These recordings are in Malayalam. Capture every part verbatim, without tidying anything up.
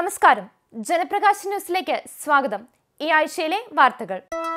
നമസ്കാരം. ജനപ്രകാശ് ന്യൂസിലേക്ക് സ്വാഗതം. ഈ ആഴ്ചയിലെ വാർത്തകൾ.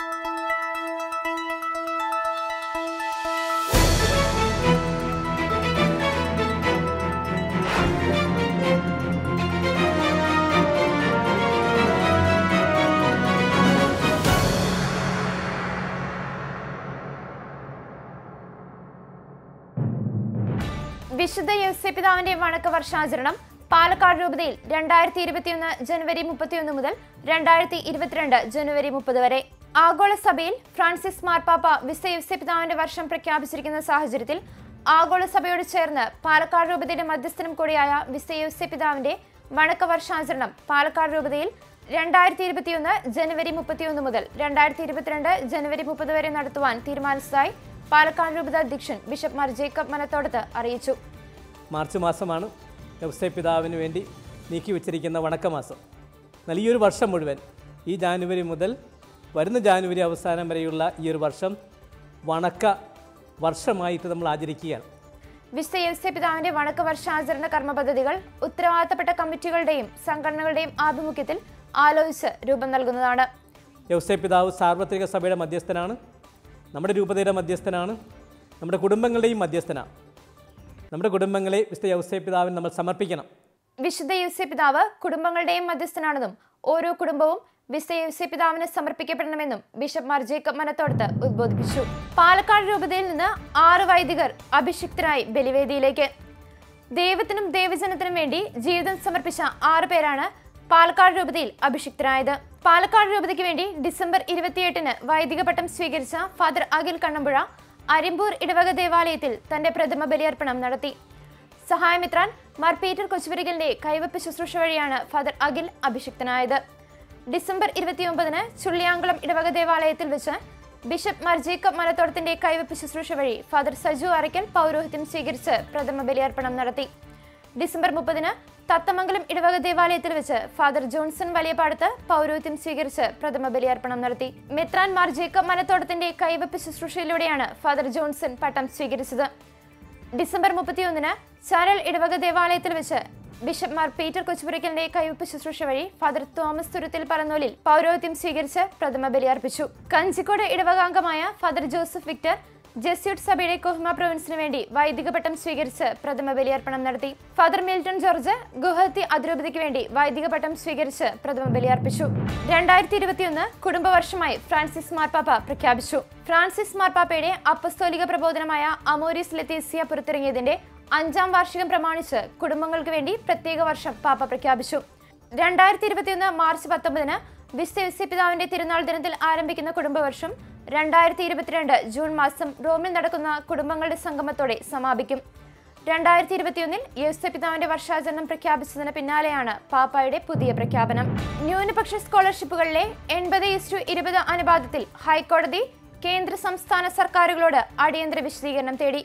വിശുദ്ധ യൗസേപ്പിതാവിന്റെ വണക്ക വർഷാചരണം പാലക്കാട് രൂപതയിൽ രണ്ടായിരത്തി ഇരുപത്തിയൊന്ന് ജനുവരി മുപ്പത്തിയൊന്ന് മുതൽ രണ്ടായിരത്തി ഇരുപത്തിരണ്ട് ജനുവരി മുപ്പത് വരെ. ആഗോള സഭയിൽ ഫ്രാൻസിസ് മാർപ്പാപ്പ വിശുദ്ധ യൗസേപ്പിതാവിന്റെ വർഷം പ്രഖ്യാപിച്ചിരിക്കുന്ന സാഹചര്യത്തിൽ ആഗോള സഭയോട് ചേർന്ന് പാലക്കാട് രൂപതയുടെ മധ്യസ്ഥനും കൂടിയായ വിശുദ്ധ യൗസേപ്പിതാവിന്റെ വണക്ക വർഷാചരണം പാലക്കാട് രൂപതയിൽ രണ്ടായിരത്തി ഇരുപത്തിയൊന്ന് ജനുവരി മുപ്പത്തിയൊന്ന് മുതൽ രണ്ടായിരത്തി ഇരുപത്തിരണ്ട് ജനുവരി മുപ്പത് വരെ നടത്തുവാൻ തീരുമാനിച്ചതായി പാലക്കാട് രൂപത അധ്യക്ഷൻ ബിഷപ്പ് മാർ ജേക്കബ് മനത്തോടത്ത് അറിയിച്ചു. മാർച്ച് മാസമാണ് യൗസേപ്പിതാവിന് വേണ്ടി നീക്കിവെച്ചിരിക്കുന്ന വണക്കമാസം. വലിയൊരു വർഷം മുഴുവൻ ഈ ജാനുവരി മുതൽ വരുന്ന ജാനുവരി അവസാനം വരെയുള്ള ഈ ഒരു വർഷം വണക്ക വർഷമായിട്ട് നമ്മൾ ആചരിക്കുകയാണ്. വിശുദ്ധ യൗസേപ്പിതാവിന്റെ വണക്ക വർഷാചരണ കർമ്മ പദ്ധതികൾ ഉത്തരവാദിത്തപ്പെട്ട കമ്മിറ്റികളുടെയും സംഘടനകളുടെയും ആഭിമുഖ്യത്തിൽ ആലോചിച്ച് രൂപം നൽകുന്നതാണ്. യൗസേപ്പിതാവ് സാർവത്രിക സഭയുടെ മധ്യസ്ഥനാണ്, നമ്മുടെ രൂപതയുടെ മധ്യസ്ഥനാണ്, നമ്മുടെ കുടുംബങ്ങളുടെയും മധ്യസ്ഥനാണ്. നമ്മുടെ കുടുംബങ്ങളെ വിശുദ്ധ യൗസേപ്പിതാവിന് നമ്മൾ സമർപ്പിക്കണം. വിശുദ്ധ യൗസേപ്പിതാവ് കുടുംബങ്ങളുടെയും മധ്യസ്ഥനാണെന്നും ഓരോ കുടുംബവും വിശുദ്ധ യൗസേപ്പിതാവിന് സമർപ്പിക്കപ്പെടണമെന്നും ബിഷപ്പ് മാർ ജേക്കബ് മനത്തോടത്ത് ഉദ്ബോധിപ്പിച്ചു. പാലക്കാട് രൂപതയിൽ നിന്ന് ആറ് വൈദികർ അഭിഷിക്തരായി ബലിവേദിയിലേക്ക്. ദൈവത്തിനും ദൈവജനത്തിനും വേണ്ടി ജീവിതം സമർപ്പിച്ച ആറ് പേരാണ് പാലക്കാട് രൂപതയിൽ അഭിഷിക്തരായത്. പാലക്കാട് രൂപതയ്ക്ക് വേണ്ടി ഡിസംബർ ഇരുപത്തിയെട്ടിന് വൈദിക പട്ടം സ്വീകരിച്ച ഫാദർ അഖിൽ കണ്ണമ്പുഴ അരിമ്പൂർ ഇടവക ദേവാലയത്തിൽ തന്റെ പ്രഥമ ബലിയർപ്പണം നടത്തി. സഹായമിത്രാൻ മാർ പീറ്റർ കൊച്ചുപുരകലിന്റെ കൈവപ്പ് ശുശ്രൂഷ വഴിയാണ് ഫാദർ അഖിൽ അഭിഷിക്തനായത്. ഡിസംബർ ഇരുപത്തിയൊമ്പതിന് ചുള്ളിയാങ്കുളം ഇടവക ദേവാലയത്തിൽ വെച്ച് ബിഷപ്പ് മാർ ജേക്കബ് മനത്തോടത്തിന്റെ കൈവപ്പ് ശുശ്രൂഷ വഴി ഫാദർ സജു അറയ്ക്കൽ പൗരോഹിത്യം സ്വീകരിച്ച് പ്രഥമ ബലിയർപ്പണം നടത്തി. ഡിസംബർ മുപ്പതിന് തത്തമംഗലം ഇടവക ദേവാലയത്തിൽ വെച്ച് ഫാദർ ജോൺസൺ വലിയപാടത്ത് പൗരോഹിത്യം സ്വീകരിച്ച് പ്രഥമ ബലിയർപ്പണം നടത്തി. മെത്രാൻ മാർ ജേക്കബ് മനത്തോടത്തിന്റെ കൈവപ്പ് ശുശ്രൂഷയിലൂടെയാണ് ഫാദർ ജോൺസൺ പട്ടം സ്വീകരിച്ചത്. ഡിസംബർ മുപ്പത്തിയൊന്നിന് ചാരൽ ഇടവക ദേവാലയത്തിൽ വെച്ച് ബിഷപ്പ് മാർ പീറ്റർ കൊച്ചുപുരക്കലിന്റെ കൈവപ്പ് ശുശ്രൂഷ വഴി ഫാദർ തോമസ് തുരുത്തിൽ പറന്നോലിൽ പൗരോഹിത്യം സ്വീകരിച്ച് പ്രഥമ ബലിയർപ്പിച്ചു. കഞ്ചിക്കോട് ഇടവകാംഗമായ ഫാദർ ജോസഫ് വിക്ടർ ജെസ്യൂട്ട് സഭയുടെ കൊഹ്മ പ്രൊവിൻസിന് വേണ്ടി വൈദിക പട്ടം സ്വീകരിച്ച് പ്രഥമ ബലിയർപ്പണം നടത്തി. ഫാദർ മിൽട്ടൺ ജോർജ് ഗുവാഹത്തി അതിരൂപതയ്ക്ക് വേണ്ടി വൈദിക പട്ടം സ്വീകരിച്ച് പ്രഥമ ബലിയർപ്പിച്ചു. രണ്ടായിരത്തി ഇരുപത്തിയൊന്ന് കുടുംബവർഷമായി ഫ്രാൻസിസ് മാർപ്പാപ്പ പ്രഖ്യാപിച്ചു. ഫ്രാൻസിസ് മാർപ്പാപ്പയുടെ അപ്പസ്തോലിക പ്രബോധനമായ അമോരിസ് ലെത്തീസിയ പുറത്തിറങ്ങിയതിന്റെ അഞ്ചാം വാർഷികം പ്രമാണിച്ച് കുടുംബങ്ങൾക്ക് വേണ്ടി പ്രത്യേക വർഷം പാപ്പ പ്രഖ്യാപിച്ചു. രണ്ടായിരത്തി ഇരുപത്തിയൊന്ന് മാർച്ച് പത്തൊമ്പതിന് വിശുദ്ധ യൗസേപ്പിതാവിന്റെ തിരുനാൾ ദിനത്തിൽ ആരംഭിക്കുന്ന കുടുംബവർഷം രണ്ടായിരത്തി ഇരുപത്തിരണ്ട് ജൂൺ മാസം റോമിൽ നടക്കുന്ന കുടുംബങ്ങളുടെ സംഗമത്തോടെ സമാപിക്കും. രണ്ടായിരത്തി ഇരുപത്തിയൊന്നിൽ യൗസേപ്പിതാവിന്റെ വർഷാചരണം പ്രഖ്യാപിച്ചതിന് പിന്നാലെയാണ് പാപ്പായുടെ പുതിയ പ്രഖ്യാപനം. ന്യൂനപക്ഷ സ്കോളർഷിപ്പുകളിലെ എൺപത് ഇസ്റ്റു ഇരുപത് അനുപാതത്തിൽ ഹൈക്കോടതി കേന്ദ്ര സംസ്ഥാന സർക്കാരുകളോട് അടിയന്തര വിശദീകരണം തേടി.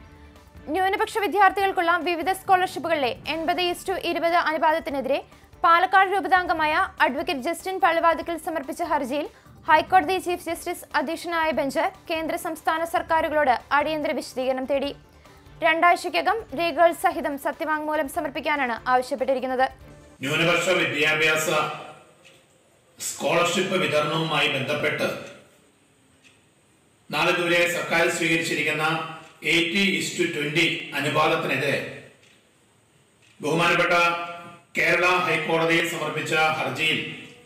ന്യൂനപക്ഷ വിദ്യാർത്ഥികൾക്കുള്ള വിവിധ സ്കോളർഷിപ്പുകളിലെ എൺപത് ഇസ്റ്റു ഇരുപത് അനുപാതത്തിനെതിരെ പാലക്കാട് രൂപതാംഗമായ അഡ്വക്കേറ്റ് ജസ്റ്റിൻ പള്ളിവാതിക്കൽ സമർപ്പിച്ച ഹർജിയിൽ ഹൈക്കോടതി ചീഫ് ജസ്റ്റിസ് അധ്യക്ഷനായ ബെഞ്ച് കേന്ദ്ര സംസ്ഥാന സർക്കാരുകളോട് അടിയന്തര വിശദീകരണം തേടി. രണ്ടാഴ്ചയ്ക്കകം രേഖകൾ സഹിതം സത്യവാങ്മൂലം സമർപ്പിക്കാനാണ് ആവശ്യപ്പെട്ടിരിക്കുന്നത്. ന്യൂനപക്ഷ വിദ്യാഭ്യാസ സ്കോളർഷിപ്പ് വിതരണവുമായി ബന്ധപ്പെട്ട് നാളിതുവരെ സർക്കാർ സ്വീകരിച്ചിരിക്കുന്ന എയ്റ്റി ഇസ്റ്റു ട്വന്റി അനുപാതത്തിനെതിരെ ബഹുമാനപ്പെട്ട കേരള ഹൈക്കോടതിയിൽ സമർപ്പിച്ച ഹർജിയിൽ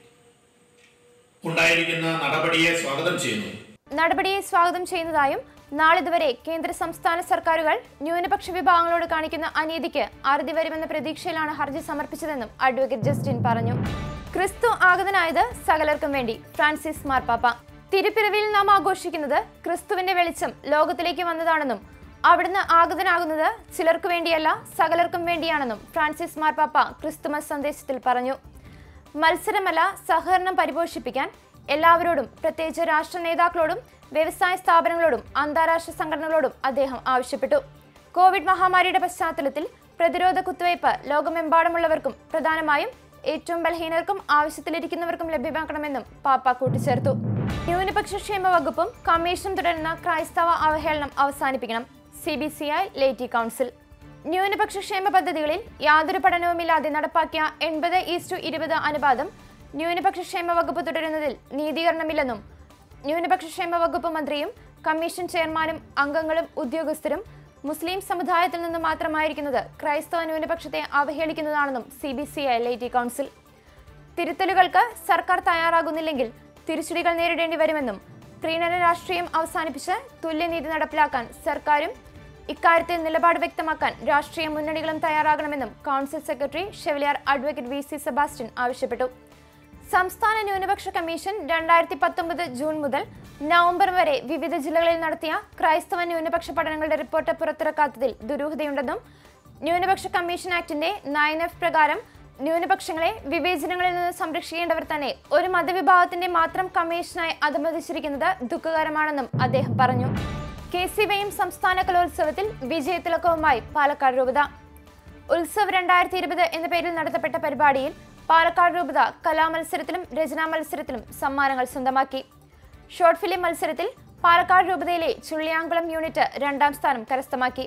ഉണ്ടായിരിക്കുന്ന നടപടിയെ സ്വാഗതം ചെയ്യുന്നു. നടപടിയെ സ്വാഗതം ചെയ്യുന്നതായും നാളിതുവരെ കേന്ദ്ര സംസ്ഥാന സർക്കാരുകൾ ന്യൂനപക്ഷ വിഭാഗങ്ങളോട് കാണിക്കുന്ന അനീതിക്ക് അറുതി വരുമെന്ന പ്രതീക്ഷയിലാണ് ഹർജി സമർപ്പിച്ചതെന്നും അഡ്വക്കേറ്റ് ജസ്റ്റിൻ പറഞ്ഞു. ക്രിസ്തു ആഗതനായത് സകലർക്കും വേണ്ടി ഫ്രാൻസിസ് മാർപ്പാപ്പ. തിരുപ്പിറവിയിൽ നാം ആഘോഷിക്കുന്നത് ക്രിസ്തുവിന്റെ വെളിച്ചം ലോകത്തിലേക്ക് വന്നതാണെന്നും അവിടുന്ന് ആഗതനാകുന്നത് ചിലർക്കു വേണ്ടിയല്ല സകലർക്കും വേണ്ടിയാണെന്നും ഫ്രാൻസിസ് മാർപ്പാപ്പ ക്രിസ്തുമസ് സന്ദേശത്തിൽ പറഞ്ഞു. മത്സരമല്ല സഹകരണം പരിപോഷിപ്പിക്കാൻ എല്ലാവരോടും പ്രത്യേകിച്ച് രാഷ്ട്ര നേതാക്കളോടും വ്യവസായ സ്ഥാപനങ്ങളോടും അന്താരാഷ്ട്ര സംഘടനകളോടും അദ്ദേഹം ആവശ്യപ്പെട്ടു. കോവിഡ് മഹാമാരിയുടെ പശ്ചാത്തലത്തിൽ പ്രതിരോധ കുത്തിവയ്പ് ലോകമെമ്പാടുമുള്ളവർക്കും പ്രധാനമായും ഏറ്റവും ബലഹീനർക്കും ആവശ്യത്തിലിരിക്കുന്നവർക്കും ലഭ്യമാക്കണമെന്നും പാപ്പ കൂട്ടിച്ചേർത്തു. ന്യൂനപക്ഷ ക്ഷേമ വകുപ്പും കമ്മീഷനും തുടരുന്ന ക്രൈസ്തവ അവഹേളനം അവസാനിപ്പിക്കണം. C B C I laity council. ന്യൂനപക്ഷ ക്ഷേമ പദ്ധതികളിൽ യാതൊരു പഠനവുമില്ലാതെ നടപ്പാക്കിയ എൺപത് ഈസ്റ്റു ഇരുപത് അനുപാതം ന്യൂനപക്ഷ ക്ഷേമ വകുപ്പ് തുടരുന്നതിൽ നീതീകരണമില്ലെന്നും ന്യൂനപക്ഷ ക്ഷേമ വകുപ്പ് മന്ത്രിയും കമ്മീഷൻ ചെയർമാനും അംഗങ്ങളും ഉദ്യോഗസ്ഥരും മുസ്ലിം സമുദായത്തിൽ നിന്ന് മാത്രമായിരിക്കുന്നത് ക്രൈസ്തവ ന്യൂനപക്ഷത്തെ അവഹേളിക്കുന്നതാണെന്നും C B C L I T council. തിരുത്തലുകൾക്ക് സർക്കാർ തയ്യാറാകുന്നില്ലെങ്കിൽ തിരിച്ചടികൾ നേരിടേണ്ടി വരുമെന്നും പ്രീണന രാഷ്ട്രീയം അവസാനിപ്പിച്ച് തുല്യനീതി നടപ്പിലാക്കാൻ സർക്കാരും ഇക്കാര്യത്തിൽ നിലപാട് വ്യക്തമാക്കാൻ രാഷ്ട്രീയ മുന്നണികളും തയ്യാറാകണമെന്നും council secretary chevalier advocate V C Sebastian ആവശ്യപ്പെട്ടു. സംസ്ഥാന ന്യൂനപക്ഷ കമ്മീഷൻ രണ്ടായിരത്തി പത്തൊമ്പത് ജൂൺ മുതൽ നവംബർ വരെ വിവിധ ജില്ലകളിൽ നടത്തിയ ക്രൈസ്തവ ന്യൂനപക്ഷ പഠനങ്ങളുടെ റിപ്പോർട്ട് പുറത്തിറക്കാത്തതിൽ ദുരൂഹതയുണ്ടെന്നും ന്യൂനപക്ഷ കമ്മീഷൻ ആക്ടിന്റെ നയൻ എഫ് പ്രകാരം ന്യൂനപക്ഷങ്ങളെ വിവേചനങ്ങളിൽ നിന്ന് സംരക്ഷിക്കേണ്ടവർ തന്നെ ഒരു മതവിഭാഗത്തിന്റെ മാത്രം കമ്മീഷനായി അധമതിച്ചിരിക്കുന്നത് ദുഃഖകരമാണെന്നും അദ്ദേഹം പറഞ്ഞു. കെ സി വൈയും സംസ്ഥാന കലോത്സവത്തിൽ വിജയതിലകവുമായി പാലക്കാട് രൂപത. ഉത്സവ് രണ്ടായിരത്തി ഇരുപത് എന്ന പേരിൽ നടത്തപ്പെട്ട പരിപാടിയിൽ പാലക്കാട് രൂപത കലാമത്സരത്തിലും രചനാ മത്സരത്തിലും സമ്മാനങ്ങൾ സ്വന്തമാക്കി. ഷോർട്ട് ഫിലിം മത്സരത്തിൽ പാലക്കാട് രൂപതയിലെ ചുള്ളിയാങ്കുളം യൂണിറ്റ് രണ്ടാം സ്ഥാനം കരസ്ഥമാക്കി.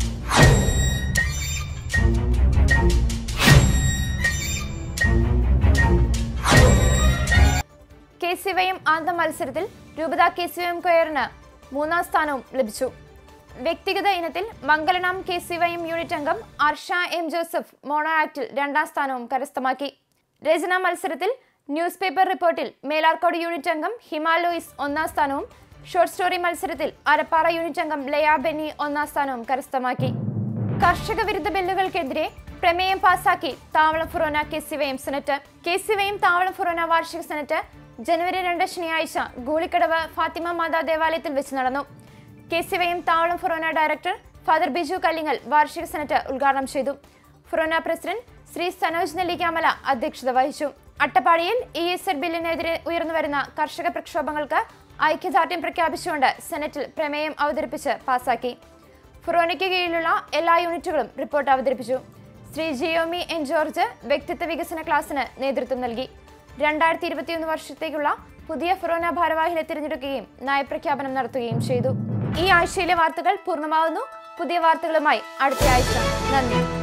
K C Y M anthem മത്സരത്തിൽ രൂപത കെ സി വൈ എം കൊയറിന് മൂന്നാം സ്ഥാനവും ലഭിച്ചു. വ്യക്തിഗത ഇനത്തിൽ Mangalanam K C Y M unit അംഗം അർഷ എം ജോസഫ് മോണോ ആക്ടിൽ രണ്ടാം സ്ഥാനവും കരസ്ഥമാക്കി. രചനാ മത്സരത്തിൽ ന്യൂസ് പേപ്പർ റിപ്പോർട്ടിൽ മേലാർക്കോട് യൂണിറ്റ് അംഗം ഹിമ ലൂയിസ് ഒന്നാം സ്ഥാനവും ഷോർട്ട് സ്റ്റോറി മത്സരത്തിൽ അരപ്പാറ യൂണിറ്റ് അംഗം ലയ ബെന്നി ഒന്നാം സ്ഥാനവും കരസ്ഥമാക്കി. കർഷക വിരുദ്ധ ബില്ലുകൾക്കെതിരെ പ്രമേയം പാസാക്കി താവളം ഫൊറോന K C Y M senate. K C Y M Thavalam ഫൊറോന വാർഷിക സെനറ്റ് ജനുവരി രണ്ട് ശനിയാഴ്ച ഗൂളിക്കടവ് ഫാത്തിമ മാതാ ദേവാലയത്തിൽ വെച്ച് നടന്നു. K C Y M Thavalam ഫൊറോന ഡയറക്ടർ ഫാദർ ബിജു കല്ലിങ്ങൽ വാർഷിക സെനറ്റ് ഉദ്ഘാടനം ചെയ്തു. ഫൊറോന പ്രസിഡന്റ് ശ്രീ സനോജ് നെല്ലിക്കാമല അധ്യക്ഷത വഹിച്ചു. അട്ടപ്പാടിയിൽ ഇ എസ് എഡ് ബില്ലിനെതിരെ ഉയർന്നുവരുന്ന കർഷക പ്രക്ഷോഭങ്ങൾക്ക് ഐക്യദാർഢ്യം പ്രഖ്യാപിച്ചുകൊണ്ട് സെനറ്റിൽ പ്രമേയം അവതരിപ്പിച്ച് പാസാക്കി. ഫൊറോനയ്ക്ക് കീഴിലുള്ള എല്ലാ യൂണിറ്റുകളും റിപ്പോർട്ട് അവതരിപ്പിച്ചു. ശ്രീ ജിയോമി എൻ ജോർജ് വ്യക്തിത്വ വികസന ക്ലാസിന് നേതൃത്വം നൽകി. രണ്ടായിരത്തി ഇരുപത്തിയൊന്ന് വർഷത്തേക്കുള്ള പുതിയ ഫൊറോന ഭാരവാഹികളെ തിരഞ്ഞെടുക്കുകയും നയപ്രഖ്യാപനം നടത്തുകയും ചെയ്തു. ഈ ആഴ്ചയിലെ വാർത്തകൾ പൂർണ്ണമാകുന്നു. പുതിയ വാർത്തകളുമായി അടുത്ത ആഴ്ച. നന്ദി.